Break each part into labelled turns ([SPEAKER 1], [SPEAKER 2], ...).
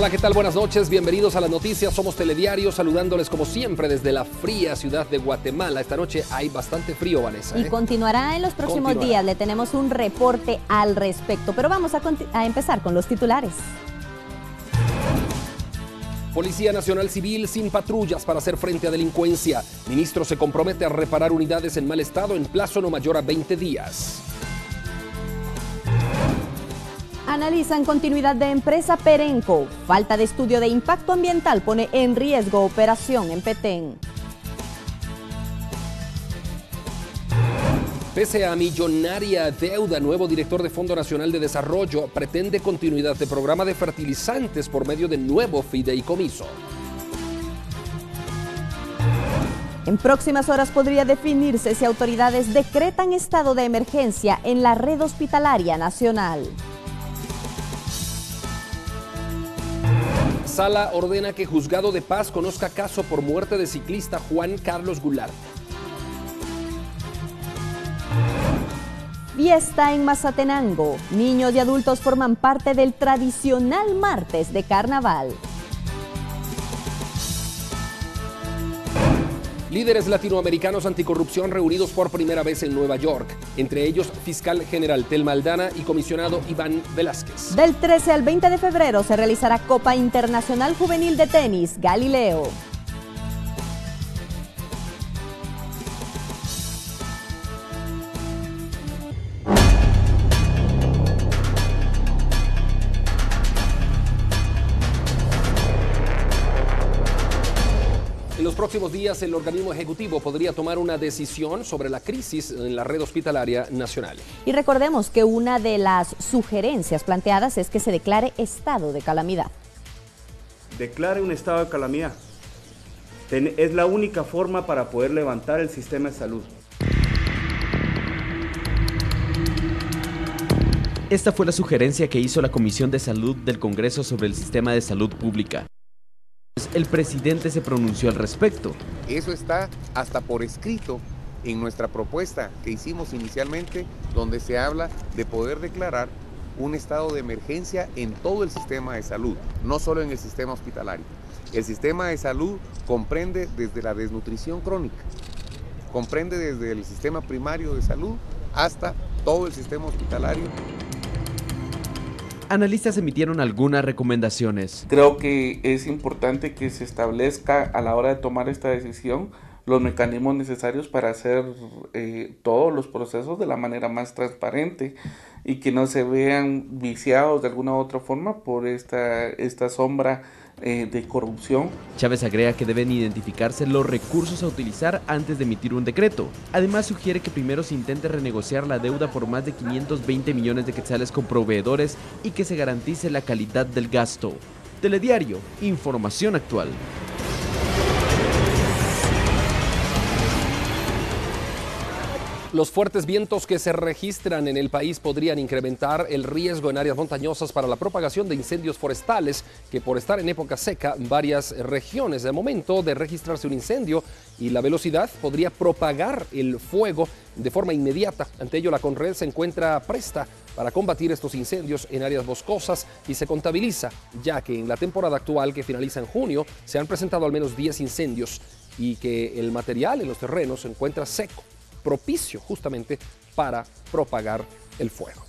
[SPEAKER 1] Hola, ¿qué tal? Buenas noches, bienvenidos a las noticias. Somos Telediario, saludándoles como siempre desde la fría ciudad de Guatemala. Esta noche hay bastante frío, Vanessa.
[SPEAKER 2] Y continuará en los próximos días. Le tenemos un reporte al respecto, pero vamos a empezar con los titulares.
[SPEAKER 1] Policía Nacional Civil sin patrullas para hacer frente a delincuencia. Ministro se compromete a reparar unidades en mal estado en plazo no mayor a 20 días.
[SPEAKER 2] Analizan continuidad de empresa Perenco. Falta de estudio de impacto ambiental pone en riesgo operación en Petén.
[SPEAKER 1] Pese a millonaria deuda, nuevo director de Fondo Nacional de Desarrollo pretende continuidad de programa de fertilizantes por medio de nuevo fideicomiso.
[SPEAKER 2] En próximas horas podría definirse si autoridades decretan estado de emergencia en la red hospitalaria nacional.
[SPEAKER 1] Sala ordena que Juzgado de Paz conozca caso por muerte de ciclista Juan Carlos Goulart.
[SPEAKER 2] Fiesta en Mazatenango. Niños y adultos forman parte del tradicional martes de carnaval.
[SPEAKER 1] Líderes latinoamericanos anticorrupción reunidos por primera vez en Nueva York, entre ellos fiscal general Telma Aldana y comisionado Iván Velázquez.
[SPEAKER 2] Del 13 al 20 de febrero se realizará Copa Internacional Juvenil de Tenis Galileo.
[SPEAKER 1] En los próximos días, el organismo ejecutivo podría tomar una decisión sobre la crisis en la red hospitalaria nacional.
[SPEAKER 2] Y recordemos que una de las sugerencias planteadas es que se declare estado de calamidad.
[SPEAKER 3] Declare un estado de calamidad. Es la única forma para poder levantar el sistema de salud.
[SPEAKER 4] Esta fue la sugerencia que hizo la Comisión de Salud del Congreso sobre el sistema de salud pública. El presidente se pronunció al respecto.
[SPEAKER 5] Eso está hasta por escrito en nuestra propuesta que hicimos inicialmente, donde se habla de poder declarar un estado de emergencia en todo el sistema de salud, no solo en el sistema hospitalario. El sistema de salud comprende desde la desnutrición crónica, comprende desde el sistema primario de salud hasta todo el sistema hospitalario.
[SPEAKER 4] Analistas emitieron algunas recomendaciones.
[SPEAKER 6] Creo que es importante que se establezca a la hora de tomar esta decisión los mecanismos necesarios para hacer todos los procesos de la manera más transparente y que no se vean viciados de alguna u otra forma por esta sombra de corrupción.
[SPEAKER 4] Chávez agrega que deben identificarse los recursos a utilizar antes de emitir un decreto. Además sugiere que primero se intente renegociar la deuda por más de 520 millones de quetzales con proveedores y que se garantice la calidad del gasto. Telediario, información actual.
[SPEAKER 1] Los fuertes vientos que se registran en el país podrían incrementar el riesgo en áreas montañosas para la propagación de incendios forestales, que por estar en época seca, varias regiones de momento de registrarse un incendio y la velocidad podría propagar el fuego de forma inmediata. Ante ello, la Conred se encuentra presta para combatir estos incendios en áreas boscosas y se contabiliza, ya que en la temporada actual que finaliza en junio se han presentado al menos 10 incendios y que el material en los terrenos se encuentra seco, propicio justamente para propagar el fuego.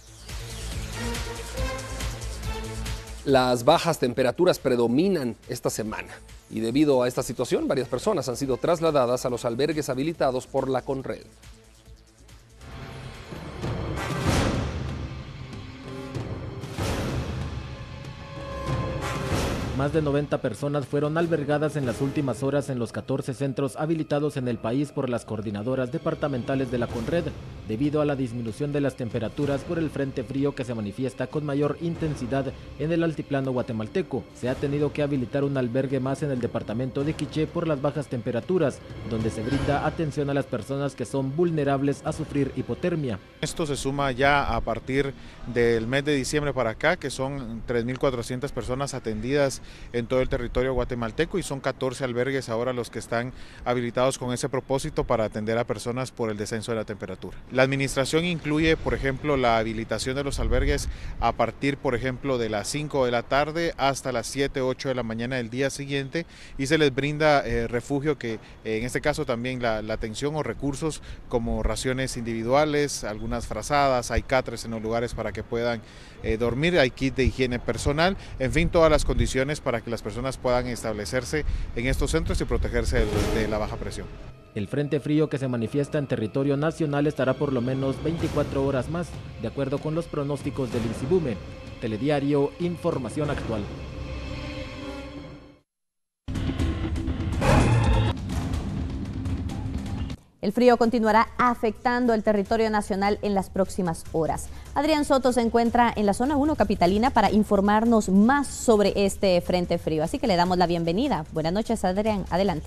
[SPEAKER 1] Las bajas temperaturas predominan esta semana y debido a esta situación varias personas han sido trasladadas a los albergues habilitados por la Conred.
[SPEAKER 7] Más de 90 personas fueron albergadas en las últimas horas en los 14 centros habilitados en el país por las coordinadoras departamentales de la Conred, debido a la disminución de las temperaturas por el frente frío que se manifiesta con mayor intensidad en el altiplano guatemalteco. Se ha tenido que habilitar un albergue más en el departamento de Quiché por las bajas temperaturas, donde se brinda atención a las personas que son vulnerables a sufrir hipotermia.
[SPEAKER 8] Esto se suma ya a partir del mes de diciembre para acá, que son 3.400 personas atendidas en todo el territorio guatemalteco y son 14 albergues ahora los que están habilitados con ese propósito para atender a personas por el descenso de la temperatura. La administración incluye, por ejemplo, la habilitación de los albergues a partir, por ejemplo, de las 5 de la tarde hasta las 7, 8 de la mañana del día siguiente y se les brinda refugio, que en este caso también la atención o recursos como raciones individuales, algunas frazadas, hay catres en los lugares para que puedan dormir, hay kit de higiene personal, en fin, todas las condiciones para que las personas puedan establecerse en estos centros y protegerse de la baja presión.
[SPEAKER 7] El frente frío que se manifiesta en territorio nacional estará por lo menos 24 horas más, de acuerdo con los pronósticos del INSIBUME. Telediario, información actual.
[SPEAKER 2] El frío continuará afectando el territorio nacional en las próximas horas. Adrián Soto se encuentra en la zona 1 capitalina para informarnos más sobre este frente frío. Así que le damos la bienvenida. Buenas noches, Adrián. Adelante.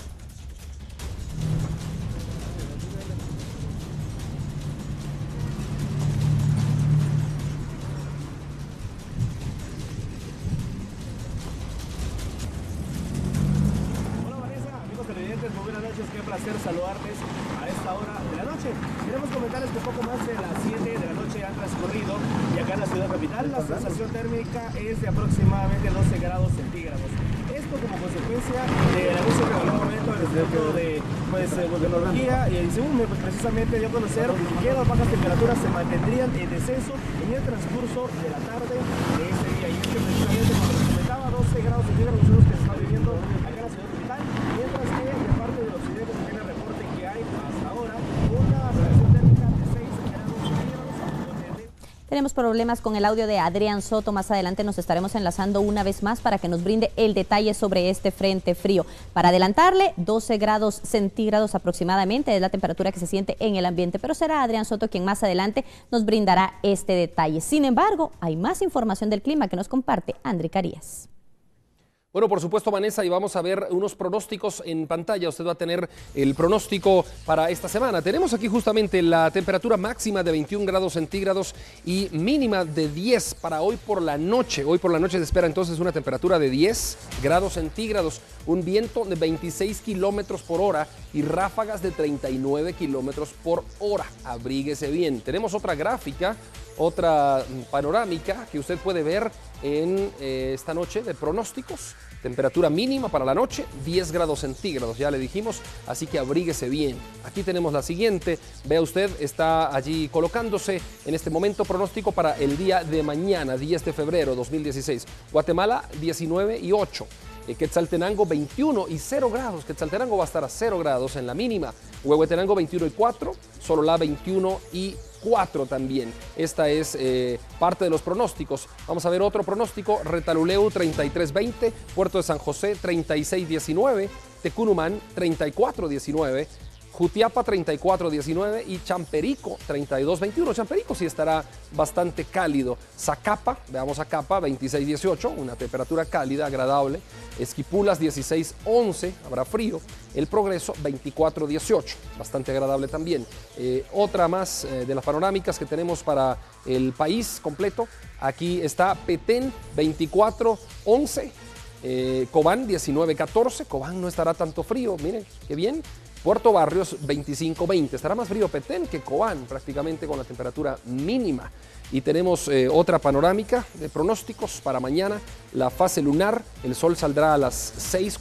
[SPEAKER 9] Hola Vanessa, amigos televidentes, muy buenas noches. Qué placer saludarles a esta hora de la noche. Queremos comentarles que poco más de las 7 de la noche han transcurrido y acá en la ciudad capital la sensación térmica es de aproximadamente 12 grados centígrados. Esto como consecuencia del anuncio que en algún momento del Instituto de Meteorología y según precisamente dio a conocer que las bajas temperaturas se mantendrían en descenso en el transcurso de la tarde de este día. Y es que precisamente como les comentaba, 12 grados centígrados son los que se están viviendo acá en la ciudad capital, mientras que de parte del occidente se tiene reporte que hay hasta ahora una sensación térmica de 6 grados centígrados.
[SPEAKER 2] Tenemos problemas con el audio de Adrián Soto. Más adelante nos estaremos enlazando una vez más para que nos brinde el detalle sobre este frente frío. Para adelantarle, 12 grados centígrados aproximadamente es la temperatura que se siente en el ambiente, pero será Adrián Soto quien más adelante nos brindará este detalle. Sin embargo, hay más información del clima que nos comparte André Carías.
[SPEAKER 1] Bueno, por supuesto, Vanessa, y vamos a ver unos pronósticos en pantalla. Usted va a tener el pronóstico para esta semana. Tenemos aquí justamente la temperatura máxima de 21 grados centígrados y mínima de 10 para hoy por la noche. Hoy por la noche se espera entonces una temperatura de 10 grados centígrados, un viento de 26 kilómetros por hora y ráfagas de 39 kilómetros por hora. Abríguese bien. Tenemos otra gráfica, otra panorámica que usted puede ver en esta noche de pronósticos. Temperatura mínima para la noche, 10 grados centígrados, ya le dijimos, así que abríguese bien. Aquí tenemos la siguiente, vea usted, está allí colocándose en este momento pronóstico para el día de mañana, 10 de febrero 2016. Guatemala, 19 y 8. Quetzaltenango 21 y 0 grados. Quetzaltenango va a estar a 0 grados en la mínima. Huehuetenango 21 y 4. Sololá 21 y 4 también. Esta es parte de los pronósticos. Vamos a ver otro pronóstico. Retaluleu 33-20. Puerto de San José 36-19. Tecunumán 34-19. Jutiapa 34-19 y Champerico 32-21. Champerico sí estará bastante cálido. Zacapa, veamos Zacapa 26-18, una temperatura cálida, agradable. Esquipulas 16-11, habrá frío. El Progreso 24-18, bastante agradable también. Otra más de las panorámicas que tenemos para el país completo. Aquí está Petén 24-11. Cobán 19-14. Cobán no estará tanto frío, miren, qué bien. Puerto Barrios 25-20. Estará más frío Petén que Cobán, prácticamente con la temperatura mínima. Y tenemos otra panorámica de pronósticos para mañana. La fase lunar, el sol saldrá a las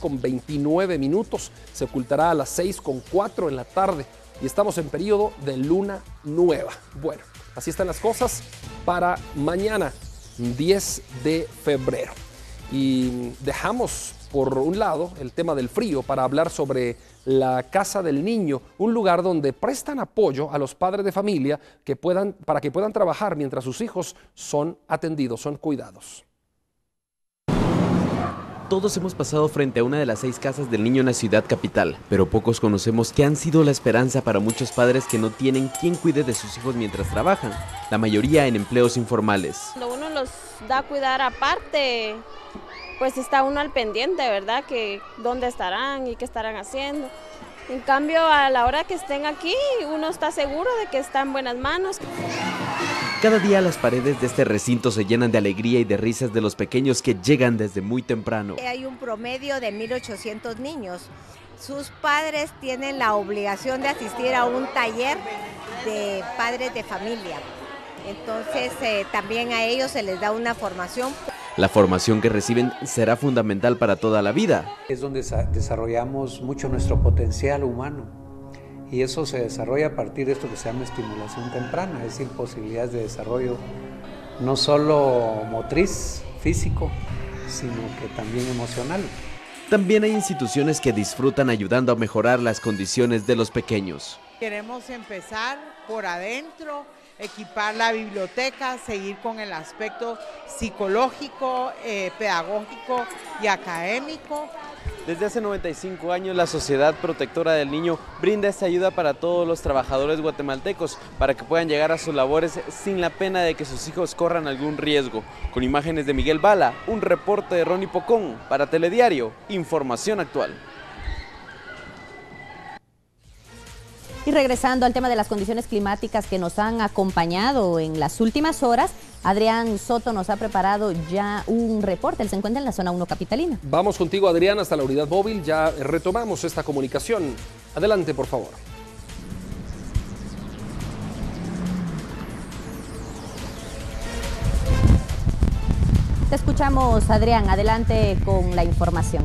[SPEAKER 1] 6:29, se ocultará a las 6:04 en la tarde. Y estamos en periodo de luna nueva. Bueno, así están las cosas para mañana, 10 de febrero. Y dejamos por un lado el tema del frío para hablar sobre la Casa del Niño, un lugar donde prestan apoyo a los padres de familia para que puedan trabajar mientras sus hijos son atendidos, son cuidados.
[SPEAKER 4] Todos hemos pasado frente a una de las 6 casas del niño en la ciudad capital, pero pocos conocemos que han sido la esperanza para muchos padres que no tienen quien cuide de sus hijos mientras trabajan, la mayoría en empleos informales.
[SPEAKER 10] Cuando uno los da a cuidar aparte, pues está uno al pendiente, ¿verdad? Que dónde estarán y qué estarán haciendo. En cambio, a la hora que estén aquí, uno está seguro de que está en buenas manos.
[SPEAKER 4] Cada día las paredes de este recinto se llenan de alegría y de risas de los pequeños que llegan desde muy temprano.
[SPEAKER 11] Hay un promedio de 1.800 niños. Sus padres tienen la obligación de asistir a un taller de padres de familia. Entonces también a ellos se les da una formación.
[SPEAKER 4] La formación que reciben será fundamental para toda la vida.
[SPEAKER 12] Es donde desarrollamos mucho nuestro potencial humano. Y eso se desarrolla a partir de esto que se llama estimulación temprana, es decir, posibilidades de desarrollo no solo motriz, físico, sino que también emocional.
[SPEAKER 4] También hay instituciones que disfrutan ayudando a mejorar las condiciones de los pequeños.
[SPEAKER 13] Queremos empezar por adentro, equipar la biblioteca, seguir con el aspecto psicológico, pedagógico y académico.
[SPEAKER 14] Desde hace 95 años, la Sociedad Protectora del Niño brinda esta ayuda para todos los trabajadores guatemaltecos para que puedan llegar a sus labores sin la pena de que sus hijos corran algún riesgo. Con imágenes de Miguel Bala, un reporte de Ronnie Pocón para Telediario, Información Actual.
[SPEAKER 2] Y regresando al tema de las condiciones climáticas que nos han acompañado en las últimas horas, Adrián Soto nos ha preparado ya un reporte. Él se encuentra en la zona 1 capitalina.
[SPEAKER 1] Vamos contigo, Adrián, hasta la unidad móvil. Ya retomamos esta comunicación. Adelante, por favor.
[SPEAKER 2] Te escuchamos, Adrián. Adelante con la información.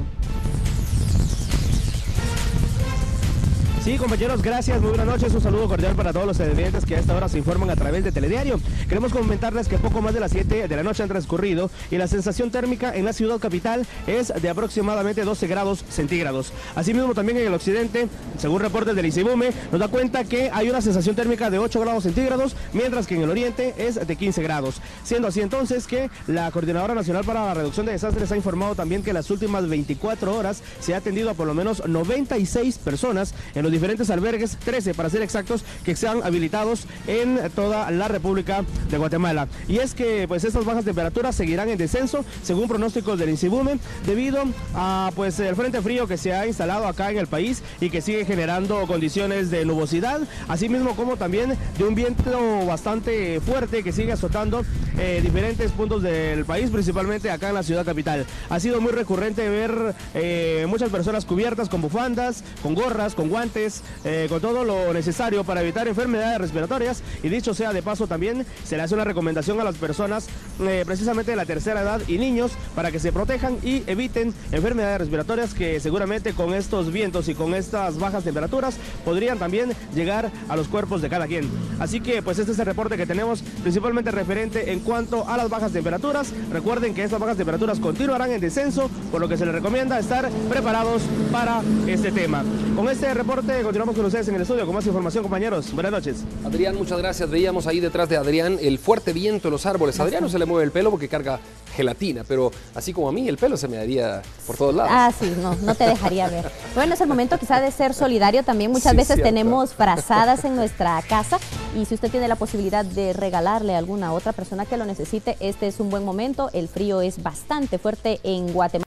[SPEAKER 9] Sí, compañeros, gracias, muy buenas noches, un saludo cordial para todos los televidentes que a esta hora se informan a través de Telediario. Queremos comentarles que poco más de las 7 de la noche han transcurrido y la sensación térmica en la ciudad capital es de aproximadamente 12 grados centígrados. Asimismo, también en el occidente, según reportes del ICIBUME, nos da cuenta que hay una sensación térmica de 8 grados centígrados, mientras que en el oriente es de 15 grados. Siendo así entonces que la Coordinadora Nacional para la Reducción de Desastres ha informado también que en las últimas 24 horas se ha atendido a por lo menos 96 personas en los diferentes albergues, 13 para ser exactos, que sean habilitados en toda la República de Guatemala. Y es que pues estas bajas temperaturas seguirán en descenso según pronósticos del INSIBUME debido a pues el frente frío que se ha instalado acá en el país y que sigue generando condiciones de nubosidad, asimismo como también de un viento bastante fuerte que sigue azotando diferentes puntos del país, principalmente acá en la ciudad capital. Ha sido muy recurrente ver muchas personas cubiertas con bufandas, con gorras, con guantes, con todo lo necesario para evitar enfermedades respiratorias, y dicho sea de paso también se le hace una recomendación a las personas precisamente de la tercera edad y niños para que se protejan y eviten enfermedades respiratorias que seguramente con estos vientos y con estas bajas temperaturas podrían también llegar a los cuerpos de cada quien. Así que pues este es el reporte que tenemos principalmente referente en cuanto a las bajas temperaturas. Recuerden que estas bajas temperaturas continuarán en descenso, por lo que se les recomienda estar preparados para este tema. Con este reporte continuamos con ustedes en el estudio con más información, compañeros. Buenas noches.
[SPEAKER 1] Adrián, muchas gracias. Veíamos ahí detrás de Adrián el fuerte viento en los árboles. A Adrián no se le mueve el pelo porque carga gelatina, pero así como a mí, el pelo se me daría por todos lados.
[SPEAKER 2] Ah, sí, no te dejaría ver. Bueno, es el momento quizá de ser solidario también. Muchas veces tenemos frazadas en nuestra casa y si usted tiene la posibilidad de regalarle a alguna otra persona que lo necesite, este es un buen momento. El frío es bastante fuerte en Guatemala.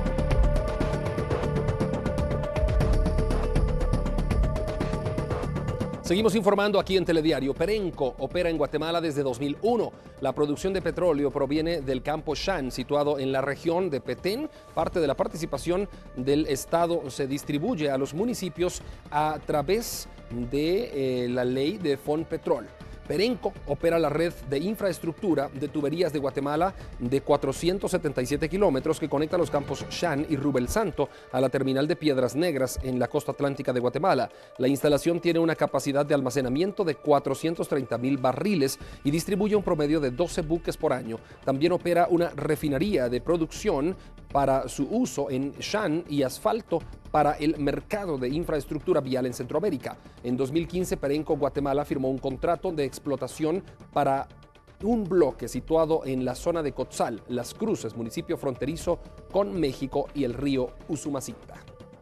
[SPEAKER 1] Seguimos informando aquí en Telediario. Perenco opera en Guatemala desde 2001. La producción de petróleo proviene del campo Shan, situado en la región de Petén. Parte de la participación del Estado se distribuye a los municipios a través de la ley de Fonpetrol. Perenco opera la red de infraestructura de tuberías de Guatemala de 477 kilómetros que conecta los campos Shan y Rubel Santo a la terminal de Piedras Negras en la costa atlántica de Guatemala. La instalación tiene una capacidad de almacenamiento de 430,000 barriles y distribuye un promedio de 12 buques por año. También opera una refinería de producción para su uso en Shan y asfalto para el mercado de infraestructura vial en Centroamérica. En 2015, Perenco Guatemala firmó un contrato de explotación para un bloque situado en la zona de Cotzal, Las Cruces, municipio fronterizo con México y el río Usumacinta.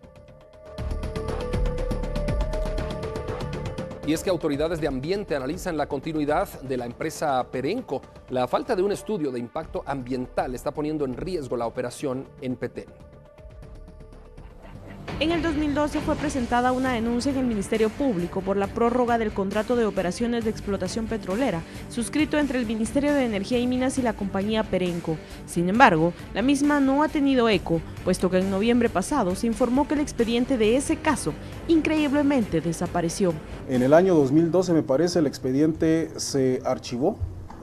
[SPEAKER 1] Y es que autoridades de ambiente analizan la continuidad de la empresa Perenco. La falta de un estudio de impacto ambiental está poniendo en riesgo la operación en Petén.
[SPEAKER 15] En el 2012 fue presentada una denuncia en el Ministerio Público por la prórroga del contrato de operaciones de explotación petrolera, suscrito entre el Ministerio de Energía y Minas y la compañía Perenco. Sin embargo, la misma no ha tenido eco, puesto que en noviembre pasado se informó que el expediente de ese caso increíblemente desapareció.
[SPEAKER 16] En el año 2012, me parece, el expediente se archivó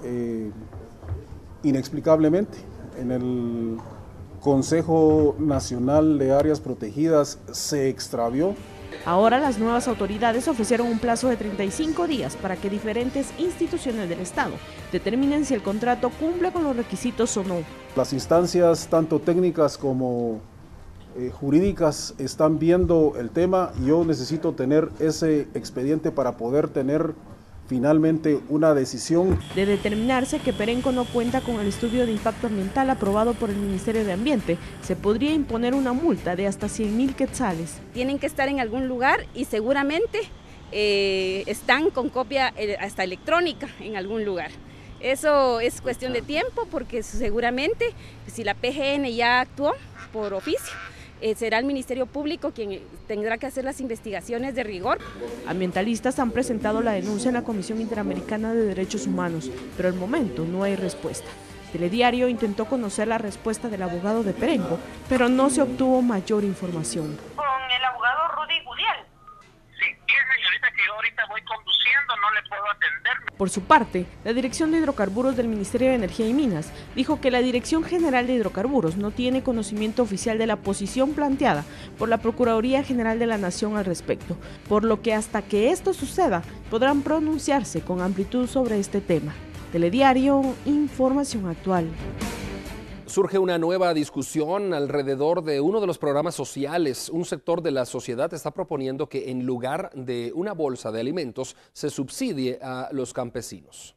[SPEAKER 16] inexplicablemente. En el Consejo Nacional de Áreas Protegidas se extravió.
[SPEAKER 15] Ahora las nuevas autoridades ofrecieron un plazo de 35 días para que diferentes instituciones del Estado determinen si el contrato cumple con los requisitos o no.
[SPEAKER 16] Las instancias, tanto técnicas como jurídicas, están viendo el tema. Yo necesito tener ese expediente para poder tener finalmente una decisión.
[SPEAKER 15] De determinarse que Perenco no cuenta con el estudio de impacto ambiental aprobado por el Ministerio de Ambiente, se podría imponer una multa de hasta 100.000 quetzales.
[SPEAKER 17] Tienen que estar en algún lugar y seguramente están con copia hasta electrónica en algún lugar. Eso es cuestión de tiempo, porque seguramente si la PGN ya actuó por oficio, será el Ministerio Público quien tendrá que hacer las investigaciones de rigor.
[SPEAKER 15] Ambientalistas han presentado la denuncia en la Comisión Interamericana de Derechos Humanos, pero al momento no hay respuesta. Telediario intentó conocer la respuesta del abogado de Perenco, pero no se obtuvo mayor información.
[SPEAKER 18] Con el abogado Rudy Gudiel. Sí, señorita, que yo ahorita voy conduciendo, no le puedo atender.
[SPEAKER 15] Por su parte, la Dirección de Hidrocarburos del Ministerio de Energía y Minas dijo que la Dirección General de Hidrocarburos no tiene conocimiento oficial de la posición planteada por la Procuraduría General de la Nación al respecto, por lo que hasta que esto suceda podrán pronunciarse con amplitud sobre este tema. Telediario, información actual.
[SPEAKER 1] Surge una nueva discusión alrededor de uno de los programas sociales. Un sector de la sociedad está proponiendo que en lugar de una bolsa de alimentos se subsidie a los campesinos.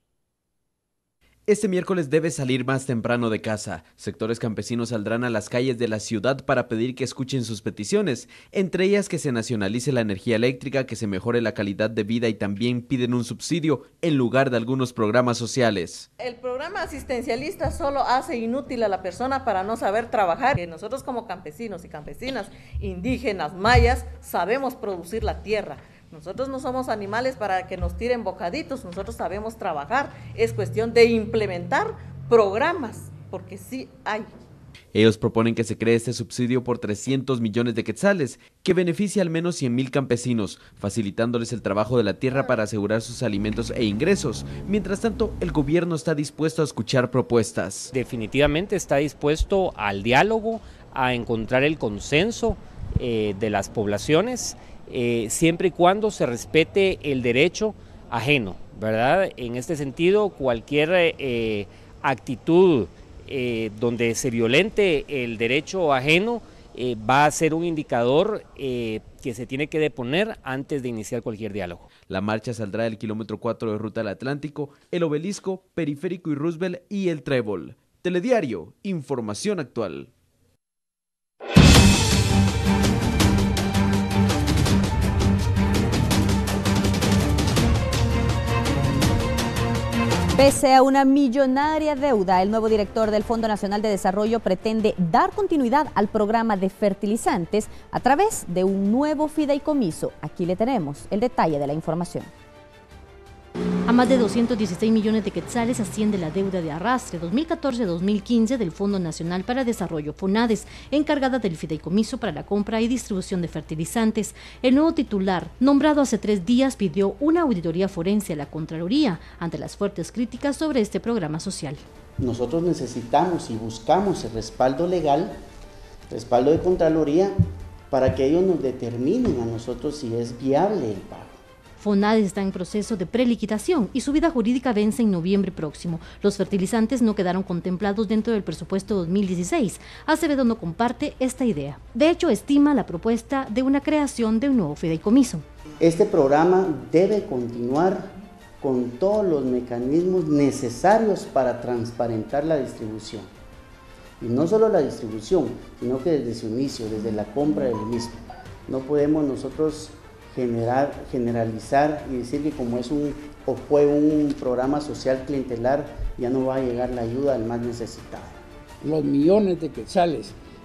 [SPEAKER 4] Este miércoles debe salir más temprano de casa. Sectores campesinos saldrán a las calles de la ciudad para pedir que escuchen sus peticiones, entre ellas que se nacionalice la energía eléctrica, que se mejore la calidad de vida, y también piden un subsidio en lugar de algunos programas sociales.
[SPEAKER 19] El programa asistencialista solo hace inútil a la persona para no saber trabajar. Nosotros como campesinos y campesinas, indígenas, mayas, sabemos producir la tierra. Nosotros no somos animales para que nos tiren bocaditos, nosotros sabemos trabajar. Es cuestión de implementar programas, porque sí hay.
[SPEAKER 4] Ellos proponen que se cree este subsidio por 300 millones de quetzales, que beneficia al menos 100.000 campesinos, facilitándoles el trabajo de la tierra para asegurar sus alimentos e ingresos. Mientras tanto, el gobierno está dispuesto a escuchar propuestas.
[SPEAKER 20] Definitivamente está dispuesto al diálogo, a encontrar el consenso de las poblaciones, siempre y cuando se respete el derecho ajeno, ¿verdad? En este sentido, cualquier actitud donde se violente el derecho ajeno va a ser un indicador que se tiene que deponer antes de iniciar cualquier diálogo.
[SPEAKER 4] La marcha saldrá del kilómetro 4 de Ruta del Atlántico, el Obelisco, Periférico y Roosevelt y el Trébol. Telediario, información actual.
[SPEAKER 2] Pese a una millonaria deuda, el nuevo director del Fondo Nacional de Desarrollo pretende dar continuidad al programa de fertilizantes a través de un nuevo fideicomiso. Aquí le tenemos el detalle de la información.
[SPEAKER 21] A más de 216 millones de quetzales asciende la deuda de arrastre 2014-2015 del Fondo Nacional para Desarrollo FONADES, encargada del fideicomiso para la compra y distribución de fertilizantes. El nuevo titular, nombrado hace 3 días, pidió una auditoría forense a la Contraloría ante las fuertes críticas sobre este programa social.
[SPEAKER 22] Nosotros necesitamos y buscamos el respaldo legal, respaldo de Contraloría, para que ellos nos determinen a nosotros si es viable el pago.
[SPEAKER 21] FONADES está en proceso de preliquidación y su vida jurídica vence en noviembre próximo. Los fertilizantes no quedaron contemplados dentro del presupuesto 2016. Acevedo no comparte esta idea. De hecho, estima la propuesta de una creación de un nuevo fideicomiso.
[SPEAKER 22] Este programa debe continuar con todos los mecanismos necesarios para transparentar la distribución. Y no solo la distribución, sino que desde su inicio, desde la compra del mismo. No podemos nosotros generalizar y decir que como fue un programa social clientelar, ya no va a llegar la ayuda al más necesitado.
[SPEAKER 23] Los millones de quetzales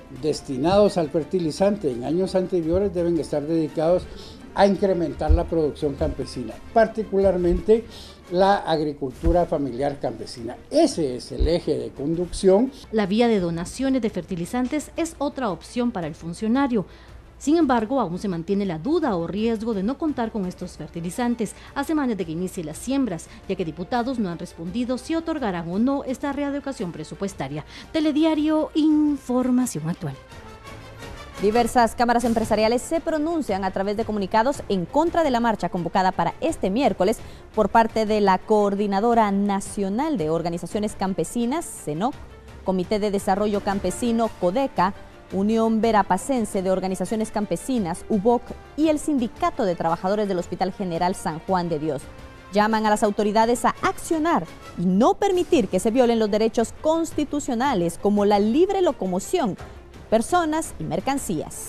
[SPEAKER 3] destinados al fertilizante en años anteriores deben estar dedicados a incrementar la producción campesina, particularmente la agricultura familiar campesina. Ese es el eje de conducción.
[SPEAKER 21] La vía de donaciones de fertilizantes es otra opción para el funcionario. Sin embargo, aún se mantiene la duda o riesgo de no contar con estos fertilizantes a semanas de que inicie las siembras, ya que diputados no han respondido si otorgarán o no esta readecuación presupuestaria. Telediario, información actual.
[SPEAKER 2] Diversas cámaras empresariales se pronuncian a través de comunicados en contra de la marcha convocada para este miércoles por parte de la Coordinadora Nacional de Organizaciones Campesinas, CENOC, Comité de Desarrollo Campesino, CODECA, Unión Verapacense de Organizaciones Campesinas, UBOC, y el Sindicato de Trabajadores del Hospital General San Juan de Dios. Llaman a las autoridades a accionar y no permitir que se violen los derechos constitucionales como la libre locomoción, personas y mercancías.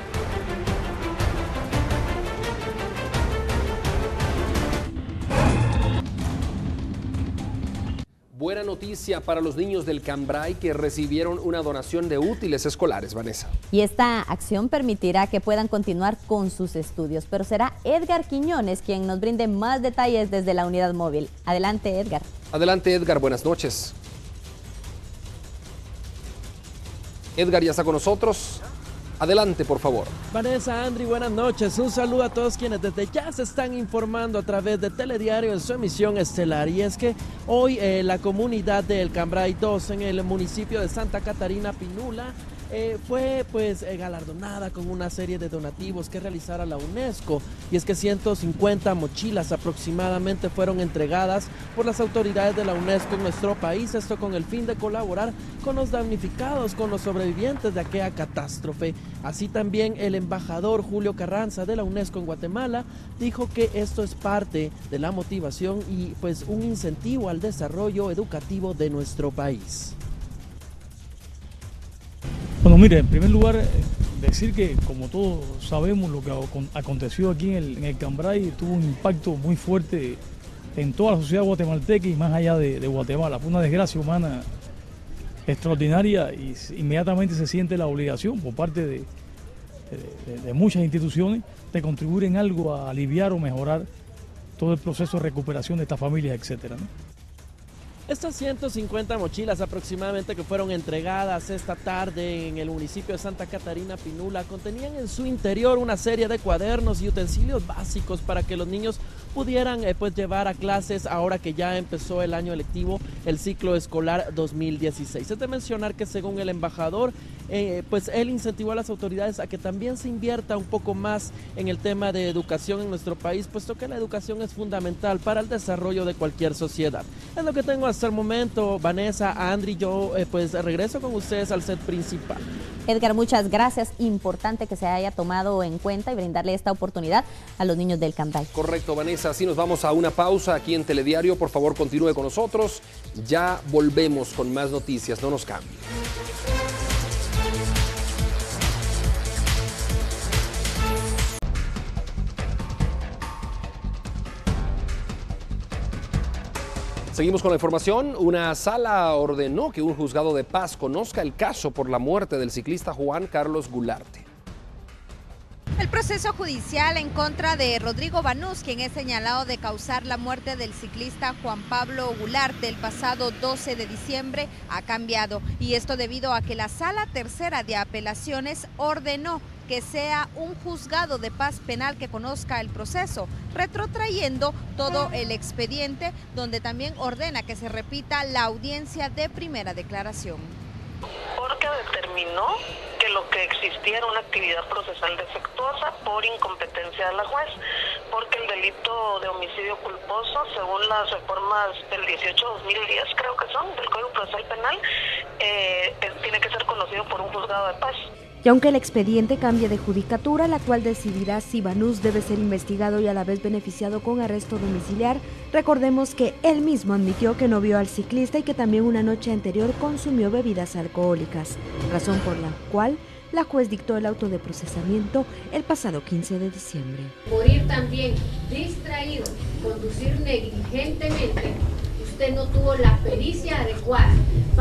[SPEAKER 1] Buena noticia para los niños del Cambray que recibieron una donación de útiles escolares, Vanessa.
[SPEAKER 2] Y esta acción permitirá que puedan continuar con sus estudios, pero será Edgar Quiñones quien nos brinde más detalles desde la unidad móvil. Adelante, Edgar.
[SPEAKER 1] Adelante, Edgar, buenas noches. Edgar ya está con nosotros. Adelante, por favor.
[SPEAKER 5] Vanessa, Andri, buenas noches. Un saludo a todos quienes desde ya se están informando a través de Telediario en su emisión estelar. Y es que hoy la comunidad del Cambray 2 en el municipio de Santa Catarina Pinula fue galardonada con una serie de donativos que realizara la UNESCO, y es que 150 mochilas aproximadamente fueron entregadas por las autoridades de la UNESCO en nuestro país, esto con el fin de colaborar con los damnificados, con los sobrevivientes de aquella catástrofe. Así también el embajador Julio Carranza de la UNESCO en Guatemala dijo que esto es parte de la motivación y pues un incentivo al desarrollo educativo de nuestro país.
[SPEAKER 23] Bueno, mire, en primer lugar, decir que como todos sabemos lo que aconteció aquí en el Cambray tuvo un impacto muy fuerte en toda la sociedad guatemalteca y más allá de Guatemala. Fue una desgracia humana extraordinaria y inmediatamente se siente la obligación por parte de muchas instituciones de contribuir en algo a aliviar o mejorar todo el proceso de recuperación de estas familias, etcétera, ¿no?
[SPEAKER 5] Estas 150 mochilas aproximadamente que fueron entregadas esta tarde en el municipio de Santa Catarina Pinula contenían en su interior una serie de cuadernos y utensilios básicos para que los niños pudieran llevar a clases ahora que ya empezó el año lectivo, el ciclo escolar 2016. Es de mencionar que según el embajador, él incentivó a las autoridades a que también se invierta un poco más en el tema de educación en nuestro país, puesto que la educación es fundamental para el desarrollo de cualquier sociedad. Es lo que tengo hasta el momento, Vanessa, Andri, yo regreso con ustedes al set principal.
[SPEAKER 2] Edgar, muchas gracias. Importante que se haya tomado en cuenta y brindarle esta oportunidad a los niños del Cambray.
[SPEAKER 1] Correcto, Vanessa. Así nos vamos a una pausa aquí en Telediario. Por favor, continúe con nosotros. Ya volvemos con más noticias. No nos cambie. Seguimos con la información. Una sala ordenó que un juzgado de paz conozca el caso por la muerte del ciclista Juan Carlos Gularte.
[SPEAKER 24] El proceso judicial en contra de Rodrigo Banús, quien es señalado de causar la muerte del ciclista Juan Pablo Gularte el pasado 12 de diciembre, ha cambiado. Y esto debido a que la Sala Tercera de Apelaciones ordenó que sea un juzgado de paz penal que conozca el proceso, retrotrayendo todo el expediente, donde también ordena que se repita la audiencia de primera declaración.
[SPEAKER 18] Porque determinó que lo que existía era una actividad procesal defectuosa por incompetencia de la juez, porque el delito de homicidio culposo, según las reformas del 18-2010, creo que son, del Código Procesal Penal, tiene que ser conocido por un juzgado de paz.
[SPEAKER 25] Y aunque el expediente cambie de judicatura, la cual decidirá si Banús debe ser investigado y a la vez beneficiado con arresto domiciliar, recordemos que él mismo admitió que no vio al ciclista y que también una noche anterior consumió bebidas alcohólicas, razón por la cual la juez dictó el auto de procesamiento el pasado 15 de diciembre.
[SPEAKER 26] Por ir también distraído, conducir negligentemente, usted no tuvo la pericia adecuada para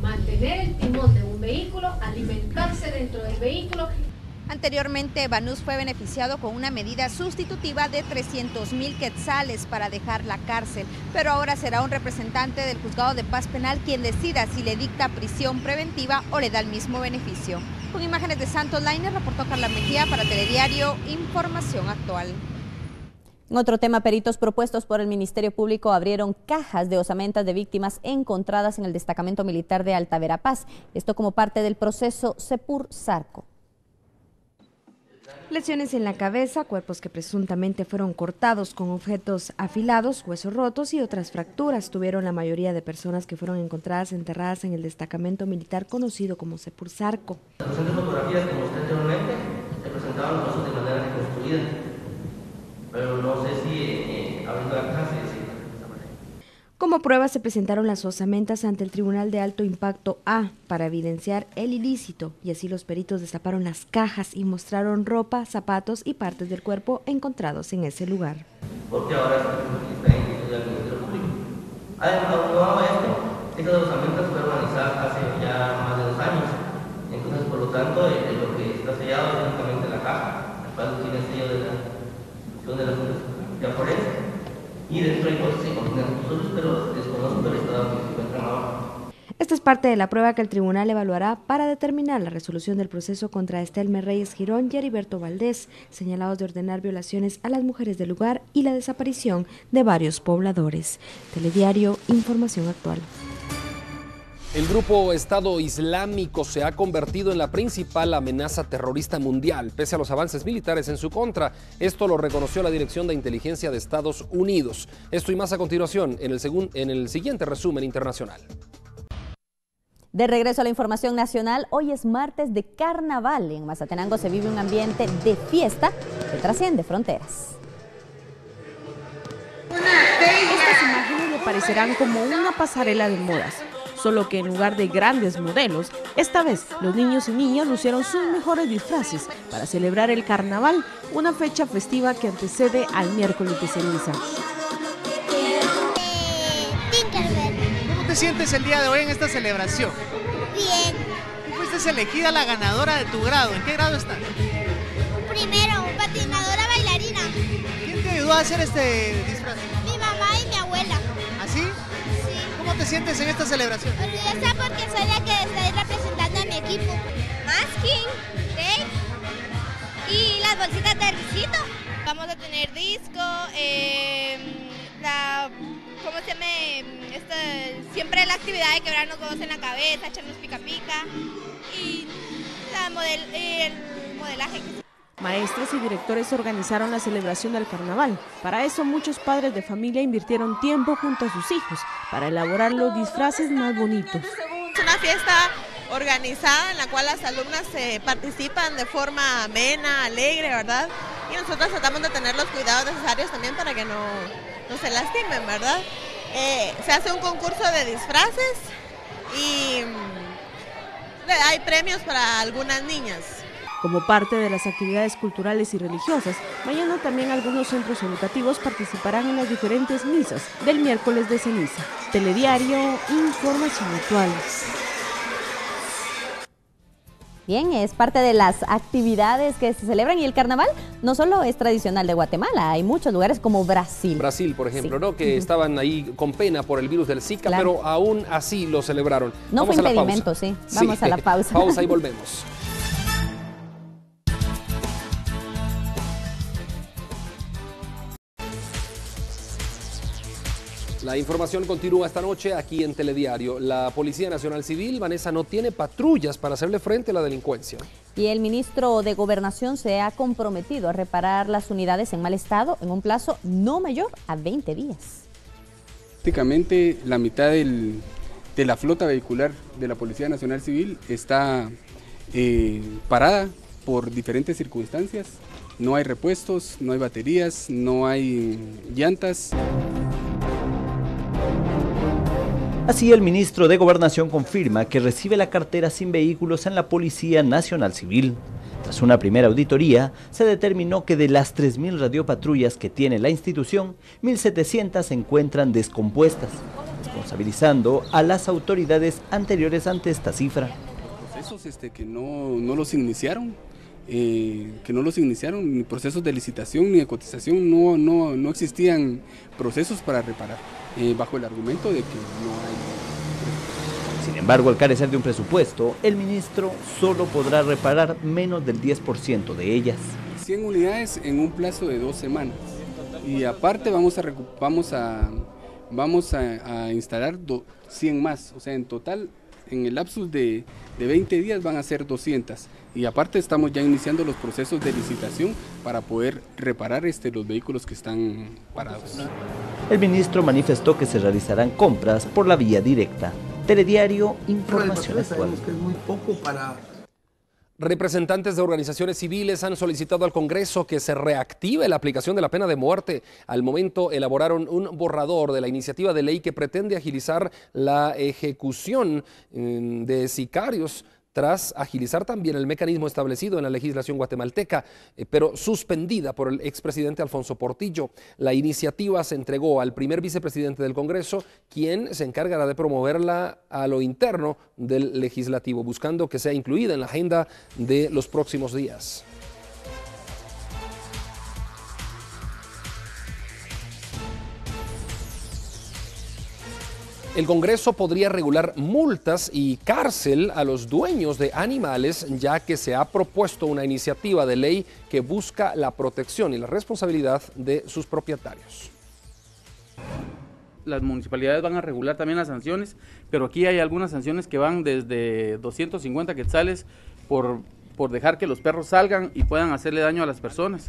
[SPEAKER 26] mantener el timón de un vehículo, alimentarse dentro del vehículo.
[SPEAKER 24] Anteriormente, Banús fue beneficiado con una medida sustitutiva de 300.000 quetzales para dejar la cárcel, pero ahora será un representante del Juzgado de Paz Penal quien decida si le dicta prisión preventiva o le da el mismo beneficio. Con imágenes de Santos Lainer, reportó Carla Mejía para Telediario, Información Actual.
[SPEAKER 2] En otro tema, peritos propuestos por el Ministerio Público abrieron cajas de osamentas de víctimas encontradas en el destacamento militar de Alta Verapaz. Esto como parte del proceso Sepur-Sarco.
[SPEAKER 25] Lesiones en la cabeza, cuerpos que presuntamente fueron cortados con objetos afilados, huesos rotos y otras fracturas tuvieron la mayoría de personas que fueron encontradas enterradas en el destacamento militar conocido como Sepur-Sarco.
[SPEAKER 6] Las presentes fotografías que mostré anteriormente se presentaban los huesos de manera reconstruida, pero no sé si abriendo la caja se decide.
[SPEAKER 25] Como prueba se presentaron las osamentas ante el Tribunal de Alto Impacto A para evidenciar el ilícito, y así los peritos destaparon las cajas y mostraron ropa, zapatos y partes del cuerpo encontrados en ese lugar.
[SPEAKER 6] Porque ahora está en el Ministerio Público. Además, aunado a esto, estas osamentas fueron realizadas hace ya más de 2 años. Entonces, por lo tanto, lo que está sellado es únicamente la caja, el cual tiene el sello de la institución de la Fundación Forense. Y dentro hay cosas que contienen nosotros, pero desconozco el estado que se encuentran ahora.
[SPEAKER 25] Esta es parte de la prueba que el tribunal evaluará para determinar la resolución del proceso contra Estelmer Reyes Girón y Heriberto Valdés, señalados de ordenar violaciones a las mujeres del lugar y la desaparición de varios pobladores. Telediario, Información Actual.
[SPEAKER 1] El grupo Estado Islámico se ha convertido en la principal amenaza terrorista mundial, pese a los avances militares en su contra. Esto lo reconoció la Dirección de Inteligencia de Estados Unidos. Esto y más a continuación en el siguiente resumen internacional.
[SPEAKER 2] De regreso a la información nacional, hoy es martes de carnaval. En Mazatenango se vive un ambiente de fiesta que trasciende fronteras.
[SPEAKER 15] Estas imágenes le parecerán como una pasarela de modas, solo que en lugar de grandes modelos, esta vez los niños y niñas lucieron sus mejores disfraces para celebrar el carnaval, una fecha festiva que antecede al miércoles de ceniza.
[SPEAKER 7] ¿Cómo te sientes el día de hoy en esta celebración?
[SPEAKER 8] Bien.
[SPEAKER 7] Tú fuiste elegida la ganadora de tu grado. ¿En qué grado estás?
[SPEAKER 8] Primero, patinadora bailarina.
[SPEAKER 7] ¿Quién te ayudó a hacer este disfraz?
[SPEAKER 8] Mi mamá y mi abuela.
[SPEAKER 7] ¿Así?
[SPEAKER 8] Sí.
[SPEAKER 7] ¿Cómo te sientes en esta celebración?
[SPEAKER 8] Orgullosa porque soy la que estoy representando a mi equipo. Masking, tape y las bolsitas de risito. Vamos a tener disco, ¿cómo se llama? Siempre la actividad de quebrarnos huevos en la cabeza, echarnos pica pica y el modelaje.
[SPEAKER 15] Maestras y directores organizaron la celebración del carnaval. Para eso muchos padres de familia invirtieron tiempo junto a sus hijos para elaborar los disfraces más bonitos.
[SPEAKER 10] Es una fiesta organizada en la cual las alumnas participan de forma amena, alegre, ¿verdad? Y nosotros tratamos de tener los cuidados necesarios también para que no se lastimen, ¿verdad? Se hace un concurso de disfraces y hay premios para algunas niñas.
[SPEAKER 15] Como parte de las actividades culturales y religiosas, mañana también algunos centros educativos participarán en las diferentes misas del miércoles de ceniza. Telediario, Información Actual.
[SPEAKER 2] Bien, es parte de las actividades que se celebran y el carnaval no solo es tradicional de Guatemala, hay muchos lugares como Brasil.
[SPEAKER 1] Brasil, por ejemplo,
[SPEAKER 2] sí.
[SPEAKER 1] ¿no? Que estaban ahí con pena por el virus del Zika,
[SPEAKER 2] claro.
[SPEAKER 1] Pero aún así lo celebraron.
[SPEAKER 2] No
[SPEAKER 1] Vamos
[SPEAKER 2] fue
[SPEAKER 1] a la
[SPEAKER 2] impedimento,
[SPEAKER 1] pausa.
[SPEAKER 2] sí. Vamos a la pausa.
[SPEAKER 1] Pausa y volvemos. La información continúa esta noche aquí en Telediario. La Policía Nacional Civil, Vanessa, no tiene patrullas para hacerle frente a la delincuencia.
[SPEAKER 2] Y el ministro de Gobernación se ha comprometido a reparar las unidades en mal estado en un plazo no mayor a 20 días.
[SPEAKER 11] Prácticamente la mitad de la flota vehicular de la Policía Nacional Civil está parada por diferentes circunstancias. No hay repuestos, no hay baterías, no hay llantas.
[SPEAKER 12] Así, el ministro de Gobernación confirma que recibe la cartera sin vehículos en la Policía Nacional Civil. Tras una primera auditoría, se determinó que de las 3.000 radiopatrullas que tiene la institución, 1.700 se encuentran descompuestas. responsabilizando a las autoridades anteriores ante esta cifra.
[SPEAKER 11] Procesos que no los iniciaron, ni procesos de licitación ni de cotización, no existían procesos para reparar, bajo el argumento de que no hay.
[SPEAKER 12] Sin embargo, al carecer de un presupuesto, el ministro solo podrá reparar menos del 10% de ellas.
[SPEAKER 11] 100 unidades en un plazo de 2 semanas. Y aparte vamos a instalar 100 más, o sea, en total, en el lapsus de 20 días van a ser 200. Y aparte estamos ya iniciando los procesos de licitación para poder reparar los vehículos que están parados.
[SPEAKER 12] El ministro manifestó que se realizarán compras por la vía directa. Telediario, información actual.
[SPEAKER 9] Que es muy poco para...
[SPEAKER 1] Representantes de organizaciones civiles han solicitado al Congreso que se reactive la aplicación de la pena de muerte. Al momento elaboraron un borrador de la iniciativa de ley que pretende agilizar la ejecución de sicarios, tras agilizar también el mecanismo establecido en la legislación guatemalteca, pero suspendida por el expresidente Alfonso Portillo. La iniciativa se entregó al primer vicepresidente del Congreso, quien se encargará de promoverla a lo interno del legislativo, buscando que sea incluida en la agenda de los próximos días. El Congreso podría regular multas y cárcel a los dueños de animales, ya que se ha propuesto una iniciativa de ley que busca la protección y la responsabilidad de sus propietarios.
[SPEAKER 13] Las municipalidades van a regular también las sanciones, pero aquí hay algunas sanciones que van desde 250 quetzales por dejar que los perros salgan y puedan hacerle daño a las personas,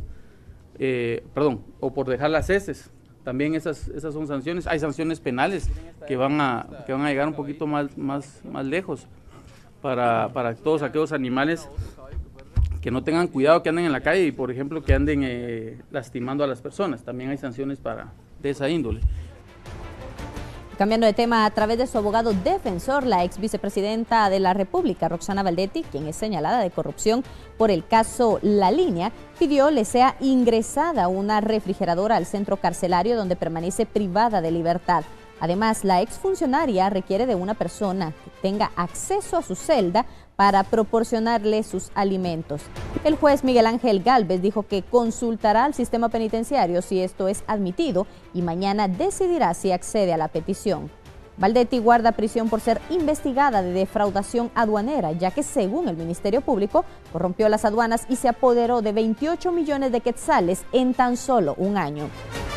[SPEAKER 13] o por dejar las heces. También esas son sanciones. Hay sanciones penales que van a llegar un poquito más lejos para todos aquellos animales que no tengan cuidado, que anden en la calle y, por ejemplo, que anden lastimando a las personas. También hay sanciones de esa índole.
[SPEAKER 2] Cambiando de tema, a través de su abogado defensor, la ex vicepresidenta de la República, Roxana Valdetti, quien es señalada de corrupción por el caso La Línea, pidió le sea ingresada una refrigeradora al centro carcelario donde permanece privada de libertad. Además, la exfuncionaria requiere de una persona que tenga acceso a su celda para proporcionarle sus alimentos. El juez Miguel Ángel Gálvez dijo que consultará al sistema penitenciario si esto es admitido y mañana decidirá si accede a la petición. Valdetti guarda prisión por ser investigada de defraudación aduanera, ya que según el Ministerio Público corrompió las aduanas y se apoderó de 28 millones de quetzales en tan solo un año.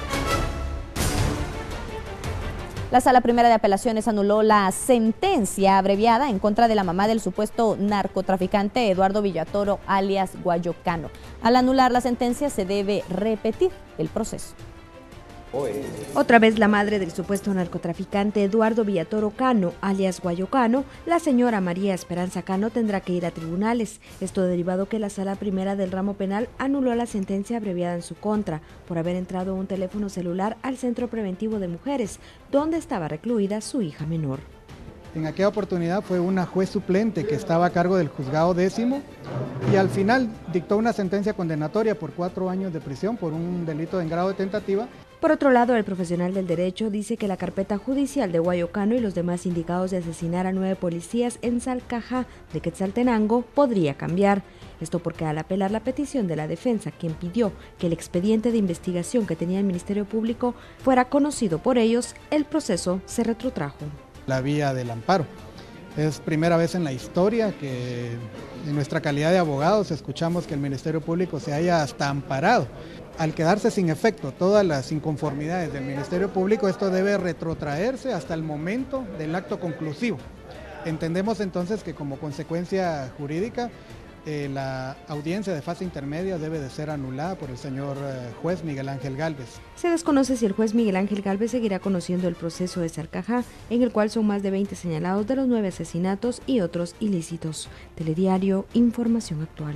[SPEAKER 2] La Sala Primera de Apelaciones anuló la sentencia abreviada en contra de la mamá del supuesto narcotraficante Eduardo Villatoro, alias Guayocano. Al anular la sentencia se debe repetir el proceso.
[SPEAKER 25] Otra vez la madre del supuesto narcotraficante Eduardo Villatoro Cano, alias Guayocano, la señora María Esperanza Cano, tendrá que ir a tribunales. Esto derivado que la Sala Primera del ramo penal anuló la sentencia abreviada en su contra por haber entrado un teléfono celular al Centro Preventivo de Mujeres, donde estaba recluida su hija menor.
[SPEAKER 14] En aquella oportunidad fue una juez suplente que estaba a cargo del juzgado 10º y al final dictó una sentencia condenatoria por 4 años de prisión por un delito en grado de tentativa.
[SPEAKER 25] Por otro lado, el profesional del derecho dice que la carpeta judicial de Guayocano y los demás indicados de asesinar a 9 policías en Salcajá de Quetzaltenango podría cambiar. Esto porque al apelar la petición de la defensa, quien pidió que el expediente de investigación que tenía el Ministerio Público fuera conocido por ellos, el proceso se retrotrajo.
[SPEAKER 14] La vía del amparo. Es primera vez en la historia que en nuestra calidad de abogados escuchamos que el Ministerio Público se haya hasta amparado. Al quedarse sin efecto todas las inconformidades del Ministerio Público, esto debe retrotraerse hasta el momento del acto conclusivo. Entendemos entonces que como consecuencia jurídica, la audiencia de fase intermedia debe de ser anulada por el señor juez Miguel Ángel Gálvez.
[SPEAKER 25] Se desconoce si el juez Miguel Ángel Gálvez seguirá conociendo el proceso de Salcajá, en el cual son más de 20 señalados de los 9 asesinatos y otros ilícitos. Telediario, información actual.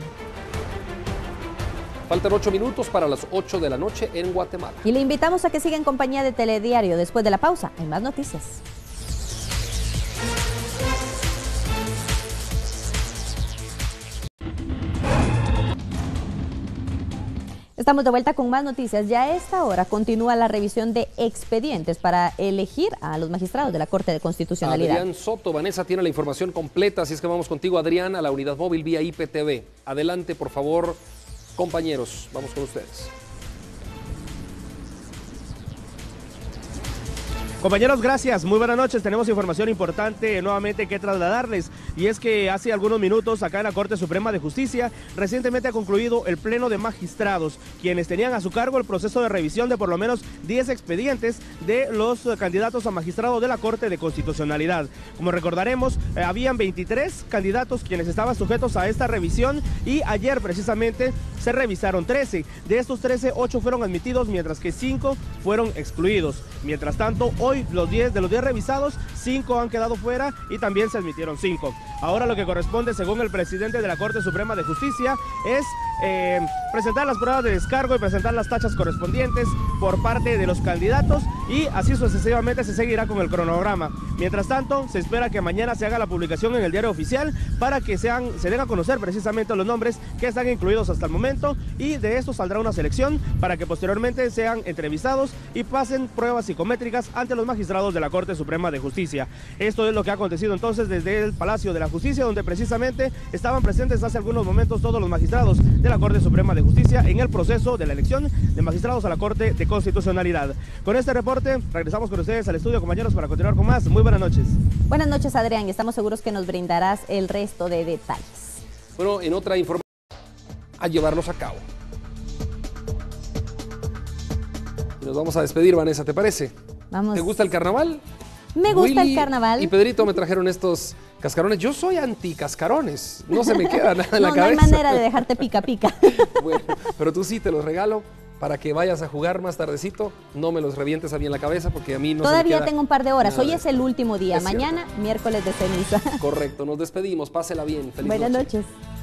[SPEAKER 1] Faltan 8 minutos para las 8 de la noche en Guatemala.
[SPEAKER 2] Y le invitamos a que siga en compañía de Telediario. Después de la pausa, hay más noticias. Estamos de vuelta con más noticias. Ya a esta hora continúa la revisión de expedientes para elegir a los magistrados de la Corte de Constitucionalidad.
[SPEAKER 1] Adrián Soto, Vanessa tiene la información completa, así es que vamos contigo, Adrián, a la unidad móvil vía IPTV. Adelante, por favor, compañeros, vamos con ustedes.
[SPEAKER 4] Compañeros, gracias. Muy buenas noches. Tenemos información importante nuevamente que trasladarles. Y es que hace algunos minutos acá en la Corte Suprema de Justicia recientemente ha concluido el Pleno de Magistrados, quienes tenían a su cargo el proceso de revisión de por lo menos 10 expedientes de los candidatos a magistrado de la Corte de Constitucionalidad. Como recordaremos, habían 23 candidatos quienes estaban sujetos a esta revisión y ayer precisamente se revisaron 13. De estos 13, 8 fueron admitidos, mientras que 5 fueron excluidos. Mientras tanto, hoy de los 10 revisados, 5 han quedado fuera y también se admitieron 5. Ahora lo que corresponde, según el presidente de la Corte Suprema de Justicia, es presentar las pruebas de descargo y presentar las tachas correspondientes por parte de los candidatos, y así sucesivamente se seguirá con el cronograma. Mientras tanto, se espera que mañana se haga la publicación en el Diario Oficial para que se den a conocer precisamente los nombres que están incluidos hasta el momento, y de esto saldrá una selección para que posteriormente sean entrevistados y pasen pruebas psicométricas ante los magistrados de la Corte Suprema de Justicia. Esto es lo que ha acontecido entonces desde el Palacio de la Justicia, donde precisamente estaban presentes hace algunos momentos todos los magistrados de la Corte Suprema de Justicia en el proceso de la elección de magistrados a la Corte de Constitucionalidad. Con este reporte regresamos con ustedes al estudio, compañeros, para continuar con más. Muy buenas noches.
[SPEAKER 2] Buenas noches, Adrián, y estamos seguros que nos brindarás el resto de detalles.
[SPEAKER 1] Bueno, en otra información, a llevarlos a cabo. Y nos vamos a despedir, Vanessa, ¿te parece?
[SPEAKER 2] Vamos.
[SPEAKER 1] ¿Te gusta el carnaval?
[SPEAKER 2] Me gusta
[SPEAKER 1] Willy
[SPEAKER 2] el carnaval.
[SPEAKER 1] Y Pedrito me trajeron estos cascarones. Yo soy anti-cascarones. No se me queda nada en la cabeza.
[SPEAKER 2] No hay manera de dejarte pica pica.
[SPEAKER 1] Bueno, pero tú sí, te los regalo para que vayas a jugar más tardecito. No me los revientes a mí en la cabeza porque a mí no
[SPEAKER 2] Todavía
[SPEAKER 1] se me queda
[SPEAKER 2] tengo un par de horas.
[SPEAKER 1] nada.
[SPEAKER 2] Hoy es el último día.
[SPEAKER 1] Es
[SPEAKER 2] Mañana, miércoles de ceniza.
[SPEAKER 1] Correcto, nos despedimos. Pásela bien. Feliz
[SPEAKER 2] Buenas
[SPEAKER 1] noche.
[SPEAKER 2] noches.